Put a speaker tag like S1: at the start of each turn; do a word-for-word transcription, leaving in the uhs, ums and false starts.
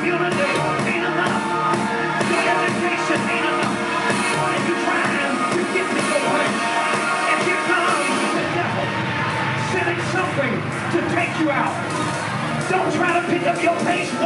S1: impunity ain't enough. Your education ain't enough. And you're trying to get me away. And here comes the devil, sending something to take you out. Don't try to pick up your pace